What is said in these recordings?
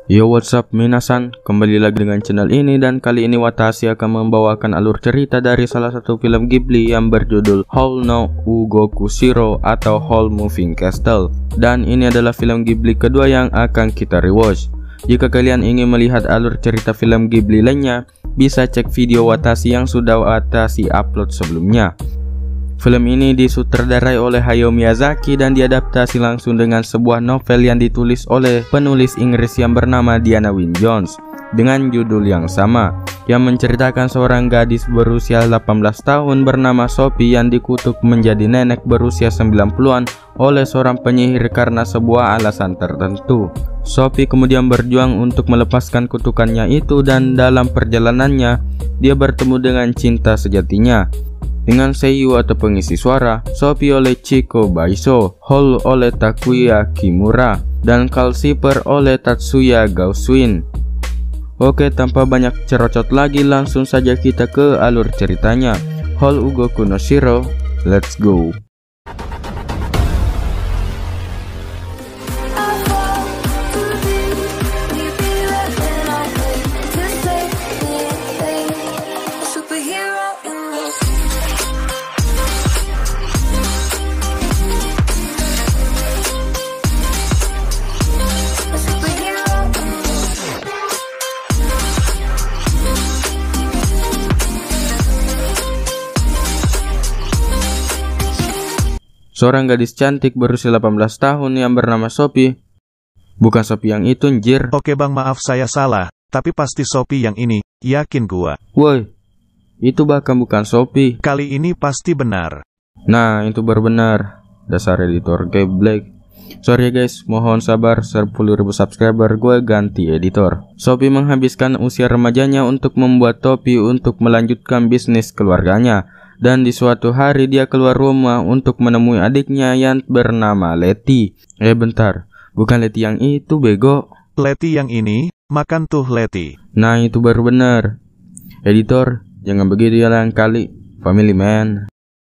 Yo, what's up minasan, kembali lagi dengan channel ini, dan kali ini Watashi akan membawakan alur cerita dari salah satu film Ghibli yang berjudul Howl no Ugoku Shiro atau Howl Moving Castle. Dan ini adalah film Ghibli kedua yang akan kita rewatch. Jika kalian ingin melihat alur cerita film Ghibli lainnya, bisa cek video Watashi yang sudah Watashi upload sebelumnya. Film ini disutradarai oleh Hayao Miyazaki dan diadaptasi langsung dengan sebuah novel yang ditulis oleh penulis Inggris yang bernama Diana Wynne Jones dengan judul yang sama, yang menceritakan seorang gadis berusia 18 tahun bernama Sophie yang dikutuk menjadi nenek berusia 90-an oleh seorang penyihir karena sebuah alasan tertentu. Sophie kemudian berjuang untuk melepaskan kutukannya itu, dan dalam perjalanannya dia bertemu dengan cinta sejatinya dengan seiyuu atau pengisi suara Sophie oleh Chiko Baiso, Howl oleh Takuya Kimura, dan Calcifer oleh Tatsuya Gauswin. Oke, tanpa banyak cerocot lagi, langsung saja kita ke alur ceritanya. Howl Ugoku no Shiro, let's go. Seorang gadis cantik berusia 18 tahun yang bernama Sophie. Bukan Sophie yang itu, anjir. Oke bang, maaf saya salah. Tapi pasti Sophie yang ini, yakin gua. Woi, itu bahkan bukan Sophie. Kali ini pasti benar. Nah, itu baru benar. Dasar editor geblek. Sorry ya guys, mohon sabar, 10.000 subscriber gue ganti editor. Sophie menghabiskan usia remajanya untuk membuat topi untuk melanjutkan bisnis keluarganya. Dan di suatu hari dia keluar rumah untuk menemui adiknya yang bernama Letty. Bentar, bukan Letty yang itu, bego. Letty yang ini, makan tuh Letty. Nah, itu baru benar. Editor, jangan begitu ya lain kali, family man.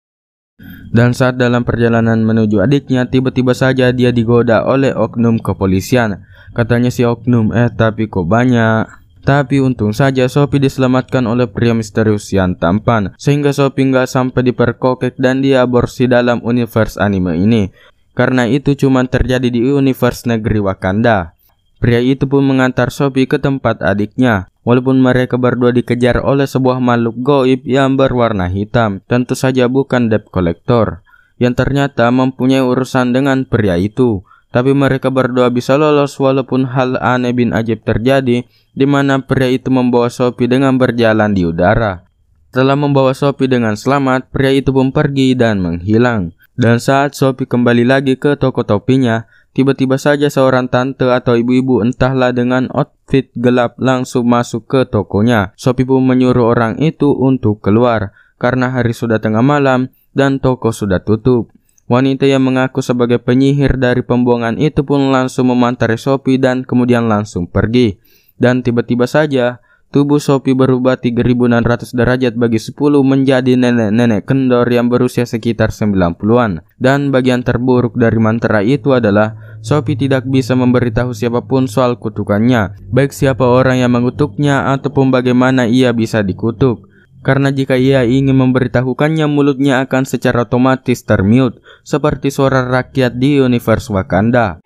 Dan saat dalam perjalanan menuju adiknya, tiba-tiba saja dia digoda oleh oknum kepolisian. Katanya si oknum, tapi kok banyak. Tapi untung saja Sophie diselamatkan oleh pria misterius yang tampan, sehingga Sophie nggak sampai diperkokek dan diaborsi dalam universe anime ini. Karena itu cuma terjadi di universe negeri Wakanda. Pria itu pun mengantar Sophie ke tempat adiknya. Walaupun mereka berdua dikejar oleh sebuah makhluk goib yang berwarna hitam, tentu saja bukan debt collector, yang ternyata mempunyai urusan dengan pria itu. Tapi mereka berdua bisa lolos walaupun hal aneh bin ajaib terjadi, di mana pria itu membawa Sophie dengan berjalan di udara. Setelah membawa Sophie dengan selamat, pria itu pun pergi dan menghilang. Dan saat Sophie kembali lagi ke toko topinya, tiba-tiba saja seorang tante atau ibu-ibu entahlah dengan outfit gelap langsung masuk ke tokonya. Sophie pun menyuruh orang itu untuk keluar, karena hari sudah tengah malam dan toko sudah tutup. Wanita yang mengaku sebagai penyihir dari pembuangan itu pun langsung memantari Sophie dan kemudian langsung pergi. Dan tiba-tiba saja tubuh Sophie berubah 3600 derajat bagi 10 menjadi nenek-nenek kendor yang berusia sekitar 90-an. Dan bagian terburuk dari mantra itu adalah Sophie tidak bisa memberitahu siapapun soal kutukannya, baik siapa orang yang mengutuknya ataupun bagaimana ia bisa dikutuk. Karena jika ia ingin memberitahukannya, mulutnya akan secara otomatis termute, seperti suara rakyat di universe Wakanda.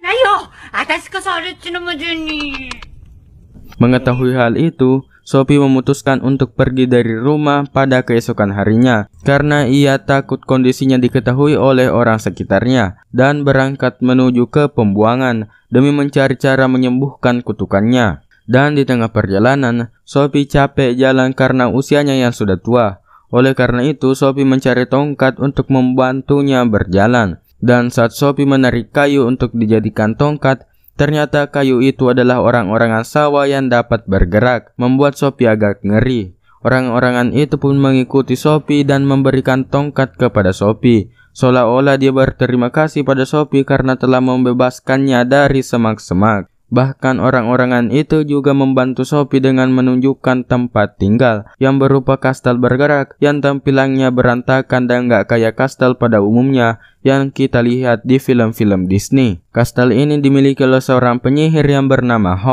Mengetahui hal itu, Sophie memutuskan untuk pergi dari rumah pada keesokan harinya, karena ia takut kondisinya diketahui oleh orang sekitarnya, dan berangkat menuju ke pembuangan demi mencari cara menyembuhkan kutukannya. Dan di tengah perjalanan, Sophie capek jalan karena usianya yang sudah tua. Oleh karena itu, Sophie mencari tongkat untuk membantunya berjalan. Dan saat Sophie menarik kayu untuk dijadikan tongkat, ternyata kayu itu adalah orang-orangan sawah yang dapat bergerak, membuat Sophie agak ngeri. Orang-orangan itu pun mengikuti Sophie dan memberikan tongkat kepada Sophie, seolah-olah dia berterima kasih pada Sophie karena telah membebaskannya dari semak-semak. Bahkan orang-orangan itu juga membantu Sophie dengan menunjukkan tempat tinggal yang berupa kastel bergerak yang tampilannya berantakan dan gak kayak kastel pada umumnya yang kita lihat di film-film Disney. Kastel ini dimiliki oleh seorang penyihir yang bernama Howl,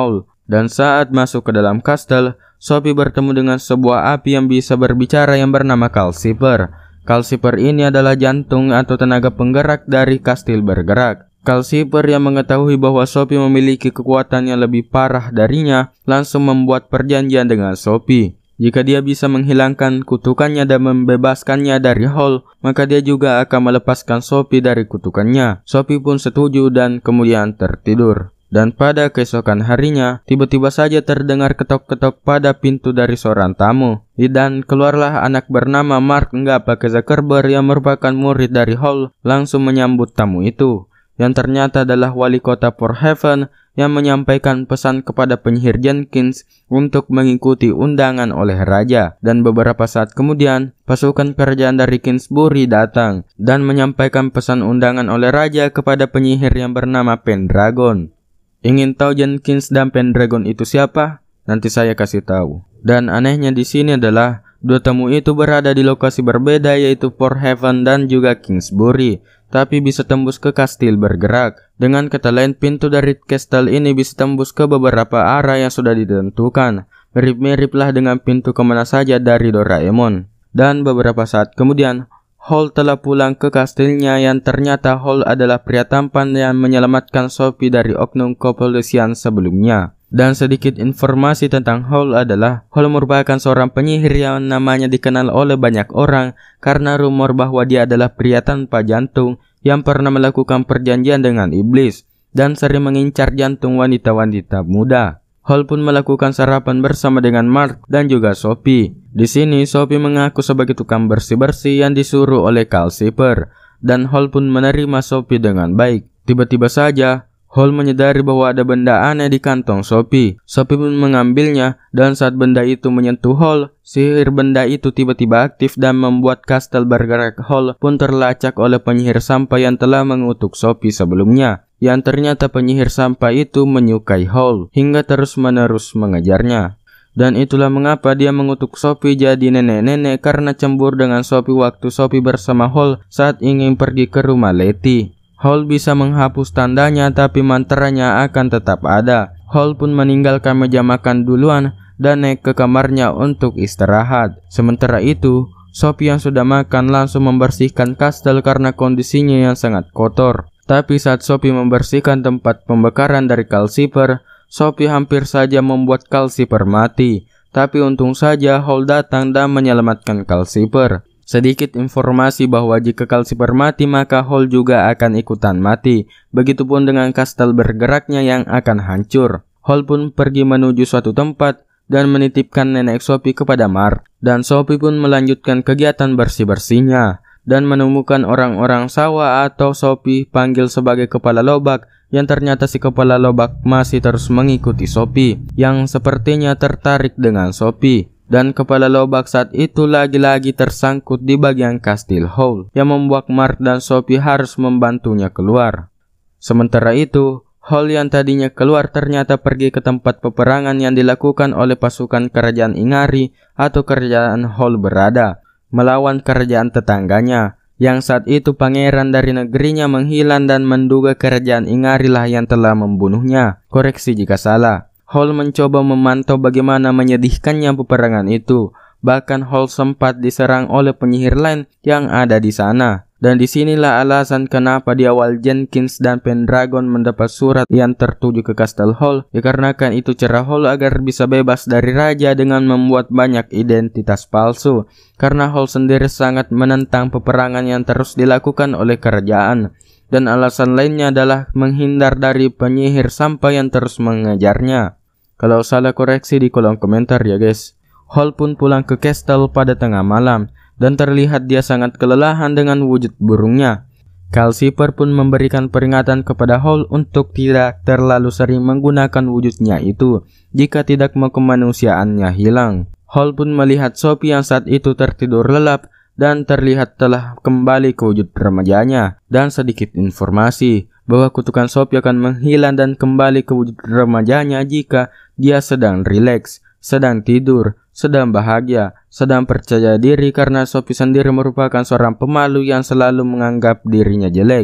Dan saat masuk ke dalam kastel, Sophie bertemu dengan sebuah api yang bisa berbicara yang bernama Calcifer. Calcifer ini adalah jantung atau tenaga penggerak dari kastil bergerak. Calcifer yang mengetahui bahwa Sophie memiliki kekuatan yang lebih parah darinya, langsung membuat perjanjian dengan Sophie. Jika dia bisa menghilangkan kutukannya dan membebaskannya dari Hall, maka dia juga akan melepaskan Sophie dari kutukannya. Sophie pun setuju dan kemudian tertidur. Dan pada keesokan harinya, tiba-tiba saja terdengar ketok-ketok pada pintu dari seorang tamu. Dan keluarlah anak bernama Mark Zuckerberg yang merupakan murid dari Hall, langsung menyambut tamu itu, yang ternyata adalah wali kota Port Haven yang menyampaikan pesan kepada penyihir Jenkins untuk mengikuti undangan oleh raja. Dan beberapa saat kemudian, pasukan kerajaan dari Kingsbury datang dan menyampaikan pesan undangan oleh raja kepada penyihir yang bernama Pendragon. Ingin tahu Jenkins dan Pendragon itu siapa? Nanti saya kasih tahu. Dan anehnya di sini adalah dua tamu itu berada di lokasi berbeda, yaitu Port Haven dan juga Kingsbury, tapi bisa tembus ke kastil bergerak. Dengan kata lain, pintu dari kastil ini bisa tembus ke beberapa arah yang sudah ditentukan. Mirip-miriplah dengan pintu kemana saja dari Doraemon. Dan beberapa saat kemudian, Hall telah pulang ke kastilnya, yang ternyata Hall adalah pria tampan yang menyelamatkan Sophie dari oknum kepolisian sebelumnya. Dan sedikit informasi tentang Hall adalah Hall merupakan seorang penyihir yang namanya dikenal oleh banyak orang karena rumor bahwa dia adalah pria tanpa jantung yang pernah melakukan perjanjian dengan iblis dan sering mengincar jantung wanita-wanita muda. Hall pun melakukan sarapan bersama dengan Mark dan juga Sophie. Di sini Sophie mengaku sebagai tukang bersih-bersih yang disuruh oleh Calcifer, dan Hall pun menerima Sophie dengan baik. Tiba-tiba saja Hall menyadari bahwa ada benda aneh di kantong Sophie. Sophie pun mengambilnya, dan saat benda itu menyentuh Hall, sihir benda itu tiba-tiba aktif dan membuat kastel bergerak. Hall pun terlacak oleh penyihir sampah yang telah mengutuk Sophie sebelumnya, yang ternyata penyihir sampah itu menyukai Hall hingga terus-menerus mengejarnya. Dan itulah mengapa dia mengutuk Sophie jadi nenek-nenek karena cemburu dengan Sophie waktu Sophie bersama Hall saat ingin pergi ke rumah Letty. Hall bisa menghapus tandanya, tapi mantranya akan tetap ada. Hall pun meninggalkan meja makan duluan dan naik ke kamarnya untuk istirahat. Sementara itu, Sophie yang sudah makan langsung membersihkan kastel karena kondisinya yang sangat kotor. Tapi saat Sophie membersihkan tempat pembakaran dari Calcifer, Sophie hampir saja membuat Calcifer mati. Tapi untung saja Hall datang dan menyelamatkan Calcifer. Sedikit informasi bahwa jika Calcifer mati, maka Hall juga akan ikutan mati. Begitupun dengan kastel bergeraknya yang akan hancur. Hall pun pergi menuju suatu tempat dan menitipkan nenek Sophie kepada Mark. Dan Sophie pun melanjutkan kegiatan bersih-bersihnya dan menemukan orang-orang sawah atau Sophie panggil sebagai kepala lobak, yang ternyata si kepala lobak masih terus mengikuti Sophie, yang sepertinya tertarik dengan Sophie. Dan kepala lobak saat itu lagi-lagi tersangkut di bagian kastil Hall, yang membuat Mark dan Sophie harus membantunya keluar. Sementara itu, Hall yang tadinya keluar ternyata pergi ke tempat peperangan yang dilakukan oleh pasukan kerajaan Ingari atau kerajaan Hall berada, melawan kerajaan tetangganya, yang saat itu pangeran dari negerinya menghilang dan menduga kerajaan Ingari lah yang telah membunuhnya. Koreksi jika salah. Hall mencoba memantau bagaimana menyedihkannya peperangan itu. Bahkan Hall sempat diserang oleh penyihir lain yang ada di sana. Dan disinilah alasan kenapa di awal Jenkins dan Pendragon mendapat surat yang tertuju ke Kastel Hall, dikarenakan itu cara Hall agar bisa bebas dari raja dengan membuat banyak identitas palsu. Karena Hall sendiri sangat menentang peperangan yang terus dilakukan oleh kerajaan. Dan alasan lainnya adalah menghindar dari penyihir sampah yang terus mengejarnya. Kalau salah koreksi di kolom komentar ya guys. Hall pun pulang ke kastel pada tengah malam dan terlihat dia sangat kelelahan dengan wujud burungnya. Calcifer pun memberikan peringatan kepada Hall untuk tidak terlalu sering menggunakan wujudnya itu jika tidak mau kemanusiaannya hilang. Hall pun melihat Sophie yang saat itu tertidur lelap dan terlihat telah kembali ke wujud remajanya. Dan sedikit informasi bahwa kutukan Sophie akan menghilang dan kembali ke wujud remajanya jika dia sedang rileks, sedang tidur, sedang bahagia, sedang percaya diri, karena Sophie sendiri merupakan seorang pemalu yang selalu menganggap dirinya jelek.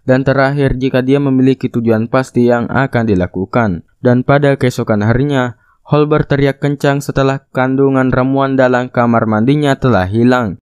dan terakhir jika dia memiliki tujuan pasti yang akan dilakukan. Dan pada keesokan harinya, Hall berteriak kencang setelah kandungan ramuan dalam kamar mandinya telah hilang.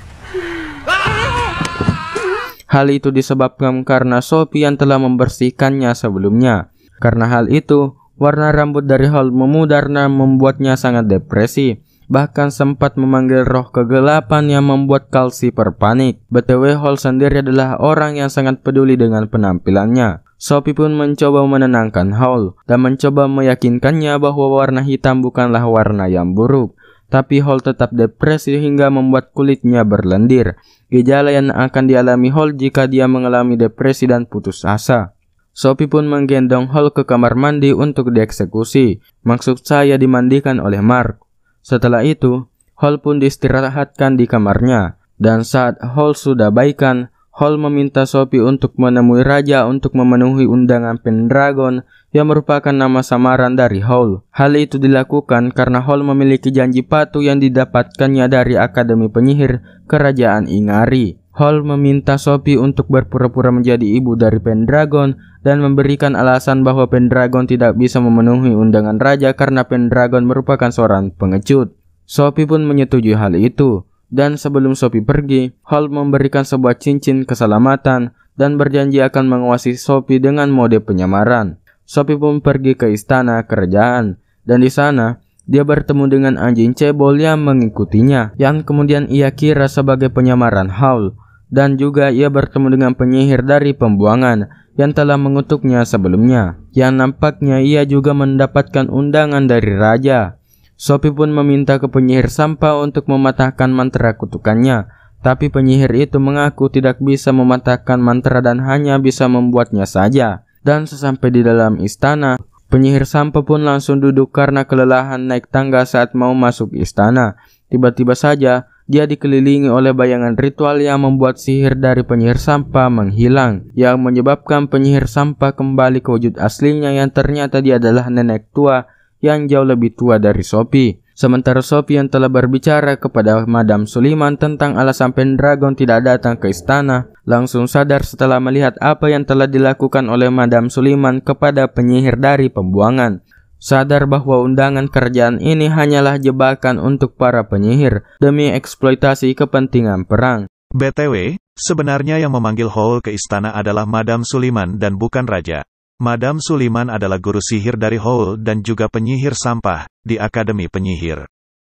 Hal itu disebabkan karena Sophie yang telah membersihkannya sebelumnya. Karena hal itu, warna rambut dari Hall memudar dan membuatnya sangat depresi. Bahkan sempat memanggil roh kegelapan yang membuat Calcifer panik. BTW Hall sendiri adalah orang yang sangat peduli dengan penampilannya. Sophie pun mencoba menenangkan Hall dan mencoba meyakinkannya bahwa warna hitam bukanlah warna yang buruk. Tapi Hall tetap depresi hingga membuat kulitnya berlendir. Gejala yang akan dialami Hall jika dia mengalami depresi dan putus asa. Sophie pun menggendong Hall ke kamar mandi untuk dieksekusi. Maksud saya dimandikan oleh Mark. Setelah itu, Hall pun diistirahatkan di kamarnya. Dan saat Hall sudah baikan, Hall meminta Sophie untuk menemui Raja untuk memenuhi undangan Pendragon yang merupakan nama samaran dari Hall. Hal itu dilakukan karena Hall memiliki janji patuh yang didapatkannya dari Akademi Penyihir Kerajaan Ingari. Hall meminta Sophie untuk berpura-pura menjadi ibu dari Pendragon dan memberikan alasan bahwa Pendragon tidak bisa memenuhi undangan Raja karena Pendragon merupakan seorang pengecut. Sophie pun menyetujui hal itu. Dan sebelum Sophie pergi, Hall memberikan sebuah cincin keselamatan dan berjanji akan menguasai Sophie dengan mode penyamaran. Sophie pun pergi ke istana kerajaan, dan di sana dia bertemu dengan anjing cebol yang mengikutinya, yang kemudian ia kira sebagai penyamaran Hall. Dan juga ia bertemu dengan penyihir dari pembuangan yang telah mengutuknya sebelumnya, yang nampaknya ia juga mendapatkan undangan dari Raja. Sophie pun meminta ke penyihir sampah untuk mematahkan mantra kutukannya, tapi penyihir itu mengaku tidak bisa mematahkan mantra dan hanya bisa membuatnya saja. Dan sesampai di dalam istana, penyihir sampah pun langsung duduk karena kelelahan naik tangga saat mau masuk istana. Tiba-tiba saja, dia dikelilingi oleh bayangan ritual yang membuat sihir dari penyihir sampah menghilang, yang menyebabkan penyihir sampah kembali ke wujud aslinya yang ternyata dia adalah nenek tua yang jauh lebih tua dari Sophie. Sementara Sophie yang telah berbicara kepada Madame Suliman tentang alasan Pendragon tidak datang ke istana, langsung sadar setelah melihat apa yang telah dilakukan oleh Madame Suliman kepada penyihir dari pembuangan. Sadar bahwa undangan kerajaan ini hanyalah jebakan untuk para penyihir demi eksploitasi kepentingan perang. BTW, sebenarnya yang memanggil Hall ke istana adalah Madame Suliman dan bukan Raja. Madame Suliman adalah guru sihir dari Hall dan juga penyihir sampah di Akademi Penyihir.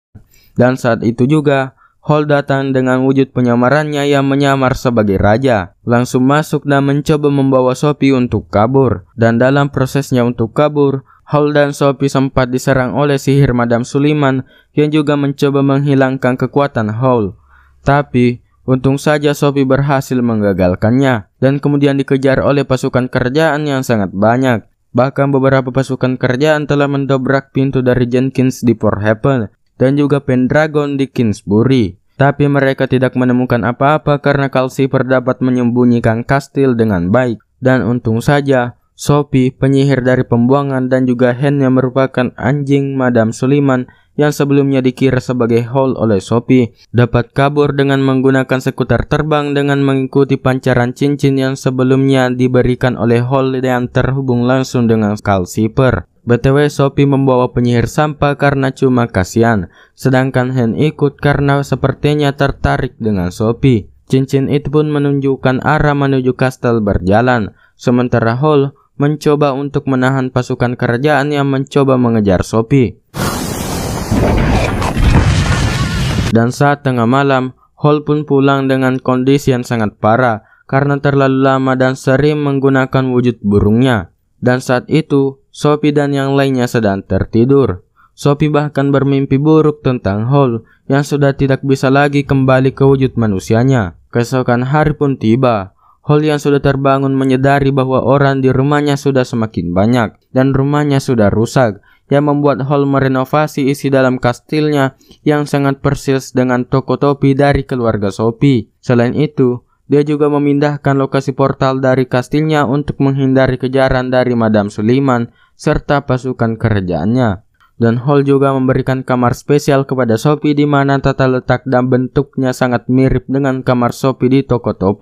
Dan saat itu juga, Hall datang dengan wujud penyamarannya yang menyamar sebagai raja. Langsung masuk dan mencoba membawa Sophie untuk kabur. Dan dalam prosesnya untuk kabur, Hall dan Sophie sempat diserang oleh sihir Madame Suliman yang juga mencoba menghilangkan kekuatan Hall. Tapi untung saja Sophie berhasil menggagalkannya dan kemudian dikejar oleh pasukan kerajaan yang sangat banyak. Bahkan beberapa pasukan kerajaan telah mendobrak pintu dari Jenkins di Port Haven dan juga Pendragon di Kingsbury. Tapi mereka tidak menemukan apa-apa karena Calcifer dapat menyembunyikan kastil dengan baik. Dan untung saja Sophie, penyihir dari pembuangan, dan juga Hen yang merupakan anjing Madame Suliman yang sebelumnya dikira sebagai Hall oleh Sophie, dapat kabur dengan menggunakan skuter terbang dengan mengikuti pancaran cincin yang sebelumnya diberikan oleh Hall yang terhubung langsung dengan Calcifer. BTW Sophie membawa penyihir sampah karena cuma kasihan, sedangkan Hen ikut karena sepertinya tertarik dengan Sophie. Cincin itu pun menunjukkan arah menuju kastel berjalan, sementara Hall mencoba untuk menahan pasukan kerajaan yang mencoba mengejar Sophie. Dan saat tengah malam, Hall pun pulang dengan kondisi yang sangat parah karena terlalu lama dan sering menggunakan wujud burungnya. Dan saat itu, Sophie dan yang lainnya sedang tertidur. Sophie bahkan bermimpi buruk tentang Hall yang sudah tidak bisa lagi kembali ke wujud manusianya. Keesokan hari pun tiba. Hall yang sudah terbangun menyadari bahwa orang di rumahnya sudah semakin banyak dan rumahnya sudah rusak, yang membuat Hall merenovasi isi dalam kastilnya yang sangat persis dengan toko topi dari keluarga Sophie. Selain itu, dia juga memindahkan lokasi portal dari kastilnya untuk menghindari kejaran dari Madame Suliman serta pasukan kerajaannya. Dan Hall juga memberikan kamar spesial kepada Sophie di mana tata letak dan bentuknya sangat mirip dengan kamar Sophie di toko topi.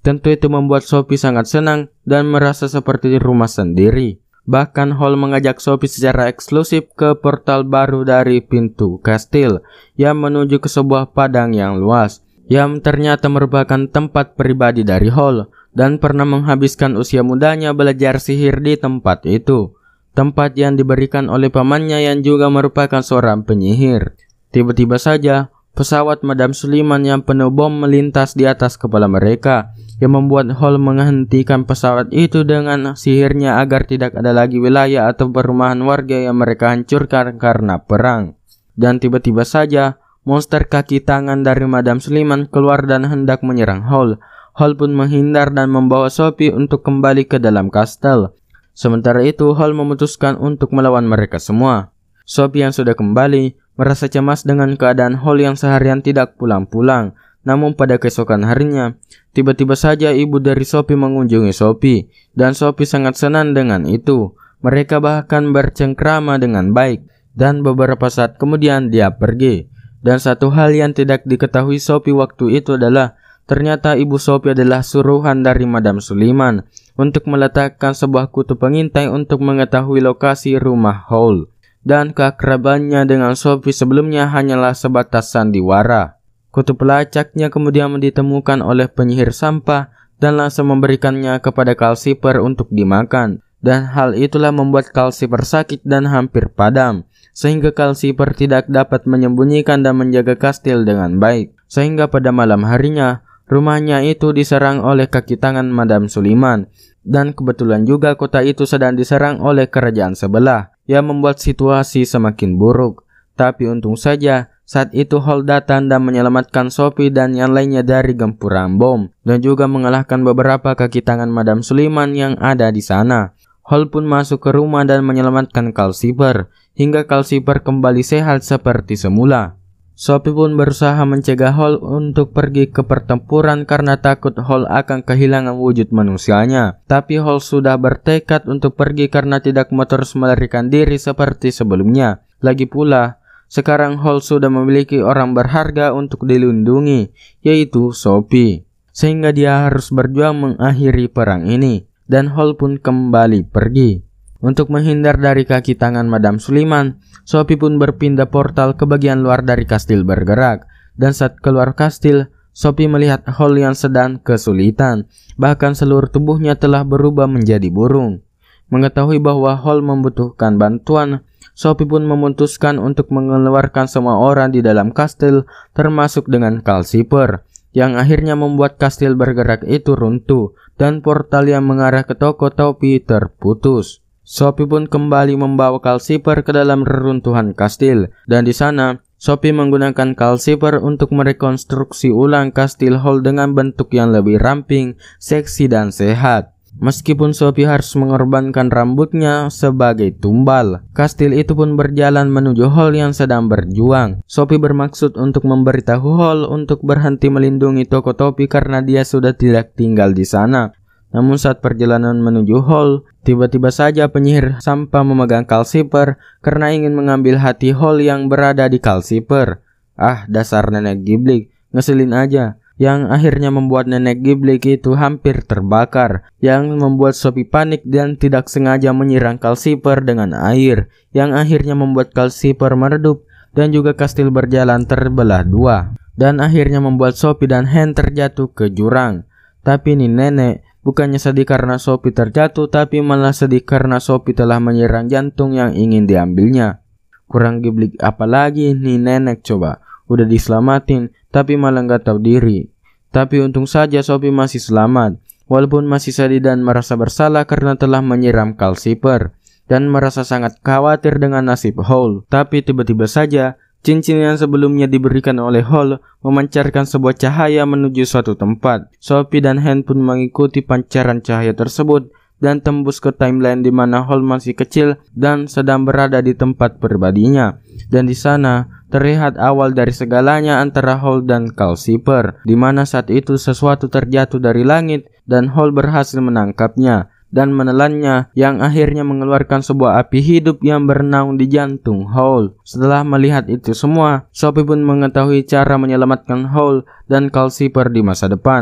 Tentu itu membuat Sophie sangat senang dan merasa seperti di rumah sendiri. Bahkan Hall mengajak Sophie secara eksklusif ke portal baru dari pintu kastil yang menuju ke sebuah padang yang luas, yang ternyata merupakan tempat pribadi dari Hall dan pernah menghabiskan usia mudanya belajar sihir di tempat itu. Tempat yang diberikan oleh pamannya yang juga merupakan seorang penyihir. Tiba-tiba saja, pesawat Madam Suliman yang penuh bom melintas di atas kepala mereka, yang membuat Hall menghentikan pesawat itu dengan sihirnya agar tidak ada lagi wilayah atau perumahan warga yang mereka hancurkan karena perang. Dan tiba-tiba saja, monster kaki tangan dari Madam Suliman keluar dan hendak menyerang Hall. Hall pun menghindar dan membawa Sophie untuk kembali ke dalam kastel. Sementara itu, Hall memutuskan untuk melawan mereka semua. Sophie yang sudah kembali merasa cemas dengan keadaan Hall yang seharian tidak pulang-pulang. Namun pada keesokan harinya, tiba-tiba saja ibu dari Sophie mengunjungi Sophie, dan Sophie sangat senang dengan itu. Mereka bahkan bercengkrama dengan baik, dan beberapa saat kemudian dia pergi. Dan satu hal yang tidak diketahui Sophie waktu itu adalah, ternyata ibu Sophie adalah suruhan dari Madam Suliman untuk meletakkan sebuah kutub pengintai untuk mengetahui lokasi rumah Hall. Dan keakrabannya dengan Sophie sebelumnya hanyalah sebatas sandiwara. Kutub pelacaknya kemudian ditemukan oleh penyihir sampah dan langsung memberikannya kepada Calcifer untuk dimakan. Dan hal itulah membuat Calcifer sakit dan hampir padam, sehingga Calcifer tidak dapat menyembunyikan dan menjaga kastil dengan baik. Sehingga pada malam harinya, rumahnya itu diserang oleh kaki tangan Madam Suliman. Dan kebetulan juga kota itu sedang diserang oleh kerajaan sebelah, yang membuat situasi semakin buruk. Tapi untung saja, saat itu Hall datang dan menyelamatkan Sophie dan yang lainnya dari gempuran bom, dan juga mengalahkan beberapa kaki tangan Madam Suliman yang ada di sana. Hall pun masuk ke rumah dan menyelamatkan Calcifer, hingga Calcifer kembali sehat seperti semula. Sophie pun berusaha mencegah Hall untuk pergi ke pertempuran karena takut Hall akan kehilangan wujud manusianya. Tapi Hall sudah bertekad untuk pergi karena tidak mau terus melarikan diri seperti sebelumnya. Lagi pula, sekarang Hall sudah memiliki orang berharga untuk dilindungi, yaitu Sophie. Sehingga dia harus berjuang mengakhiri perang ini. Dan Hall pun kembali pergi. Untuk menghindar dari kaki tangan Madam Suliman, Sophie pun berpindah portal ke bagian luar dari kastil bergerak. Dan saat keluar kastil, Sophie melihat Hall yang sedang kesulitan. Bahkan seluruh tubuhnya telah berubah menjadi burung. Mengetahui bahwa Hall membutuhkan bantuan, Sophie pun memutuskan untuk mengeluarkan semua orang di dalam kastil, termasuk dengan Calcifer, yang akhirnya membuat kastil bergerak itu runtuh, dan portal yang mengarah ke toko topi terputus. Sophie pun kembali membawa Calcifer ke dalam reruntuhan kastil, dan di sana Sophie menggunakan Calcifer untuk merekonstruksi ulang kastil Hall dengan bentuk yang lebih ramping, seksi dan sehat. Meskipun Sophie harus mengorbankan rambutnya sebagai tumbal, kastil itu pun berjalan menuju Hall yang sedang berjuang. Sophie bermaksud untuk memberitahu Hall untuk berhenti melindungi toko topi karena dia sudah tidak tinggal di sana. Namun saat perjalanan menuju Hall, tiba-tiba saja penyihir sampah memegang Calcifer karena ingin mengambil hati Hall yang berada di Calcifer. Ah, dasar nenek giblik, ngeselin aja. Yang akhirnya membuat nenek giblik itu hampir terbakar, yang membuat Sophie panik dan tidak sengaja menyerang Calcifer dengan air, yang akhirnya membuat Calcifer meredup dan juga kastil berjalan terbelah dua, dan akhirnya membuat Sophie dan Hen terjatuh ke jurang. Tapi ini nenek bukannya sedih karena Sophie terjatuh, tapi malah sedih karena Sophie telah menyerang jantung yang ingin diambilnya. Kurang giblik apalagi nih nenek coba. Udah diselamatin, tapi malah gak tahu diri. Tapi untung saja Sophie masih selamat, walaupun masih sedih dan merasa bersalah karena telah menyiram Calcifer, dan merasa sangat khawatir dengan nasib Hall. Tapi tiba-tiba saja, cincin yang sebelumnya diberikan oleh Hall memancarkan sebuah cahaya menuju suatu tempat. Sophie dan Hen pun mengikuti pancaran cahaya tersebut, dan tembus ke timeline di mana Hall masih kecil dan sedang berada di tempat pribadinya. Dan di sana terlihat awal dari segalanya antara Hall dan Calcifer, di mana saat itu sesuatu terjatuh dari langit dan Hall berhasil menangkapnya dan menelannya, yang akhirnya mengeluarkan sebuah api hidup yang bernaung di jantung Hall. Setelah melihat itu semua, Sophie pun mengetahui cara menyelamatkan Hall dan Calcifer di masa depan.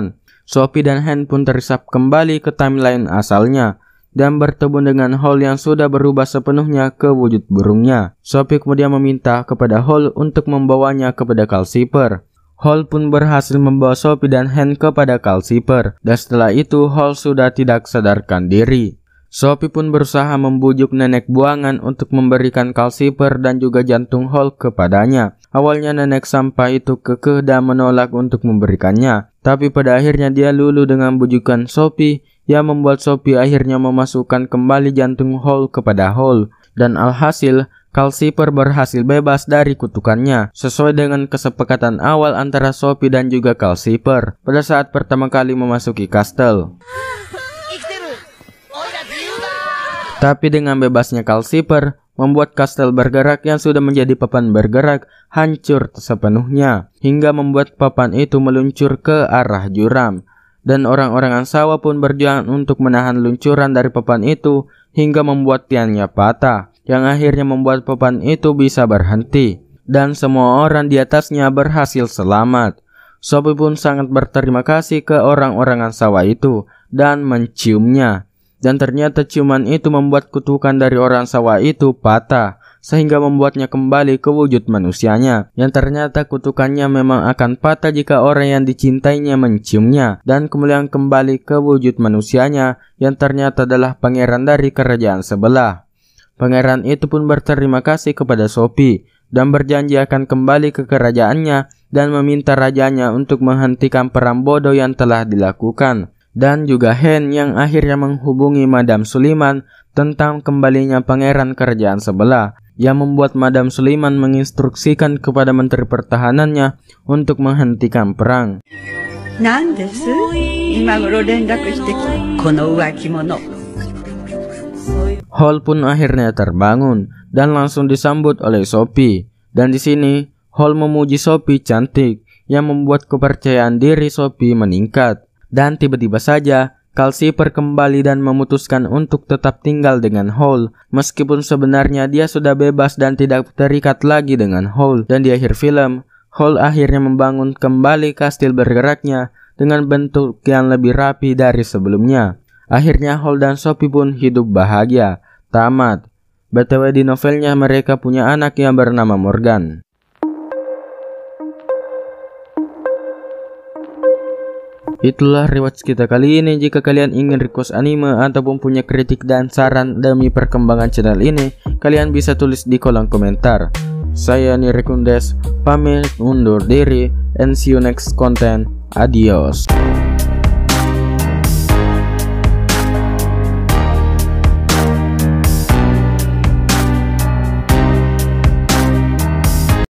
Sophie dan Han pun terisap kembali ke timeline asalnya dan bertemu dengan Hall yang sudah berubah sepenuhnya ke wujud burungnya. Sophie kemudian meminta kepada Hall untuk membawanya kepada Calcifer. Hall pun berhasil membawa Sophie dan Han kepada Calcifer, dan setelah itu Hall sudah tidak sadarkan diri. Sophie pun berusaha membujuk nenek buangan untuk memberikan Calcifer dan juga jantung Hall kepadanya. Awalnya nenek sampah itu kekeh dan menolak untuk memberikannya, tapi pada akhirnya dia luluh dengan bujukan Sophie yang membuat Sophie akhirnya memasukkan kembali jantung Hall kepada Hall. Dan alhasil, Calcifer berhasil bebas dari kutukannya, sesuai dengan kesepakatan awal antara Sophie dan juga Calcifer pada saat pertama kali memasuki kastel. Tapi dengan bebasnya Calcifer, membuat kastel bergerak yang sudah menjadi papan bergerak hancur sepenuhnya, hingga membuat papan itu meluncur ke arah jurang. Dan orang-orang Ansawa pun berjuang untuk menahan luncuran dari papan itu, hingga membuat tiangnya patah, yang akhirnya membuat papan itu bisa berhenti. Dan semua orang di atasnya berhasil selamat. Sophie pun sangat berterima kasih ke orang-orang Ansawa itu, dan menciumnya. Dan ternyata ciuman itu membuat kutukan dari orang Ansawa itu patah, sehingga membuatnya kembali ke wujud manusianya. Yang ternyata kutukannya memang akan patah jika orang yang dicintainya menciumnya, dan kemudian kembali ke wujud manusianya, yang ternyata adalah pangeran dari kerajaan sebelah. Pangeran itu pun berterima kasih kepada Sophie, dan berjanji akan kembali ke kerajaannya, dan meminta rajanya untuk menghentikan perang bodoh yang telah dilakukan. Dan juga Han yang akhirnya menghubungi Madam Suliman tentang kembalinya pangeran kerajaan sebelah, yang membuat Madam Suliman menginstruksikan kepada Menteri Pertahanannya untuk menghentikan perang. Hall pun akhirnya terbangun dan langsung disambut oleh Sophie. Dan di sini Hall memuji Sophie cantik, yang membuat kepercayaan diri Sophie meningkat. Dan tiba-tiba saja Calcifer kembali dan memutuskan untuk tetap tinggal dengan Hall, meskipun sebenarnya dia sudah bebas dan tidak terikat lagi dengan Hall. Dan di akhir film, Hall akhirnya membangun kembali kastil bergeraknya dengan bentuk yang lebih rapi dari sebelumnya. Akhirnya Hall dan Sophie pun hidup bahagia. Tamat. BTW di novelnya mereka punya anak yang bernama Morgan. Itulah rewatch kita kali ini. Jika kalian ingin request anime ataupun punya kritik dan saran demi perkembangan channel ini, kalian bisa tulis di kolom komentar. Saya Nirekundes, pamit undur diri, and see you next content. Adios.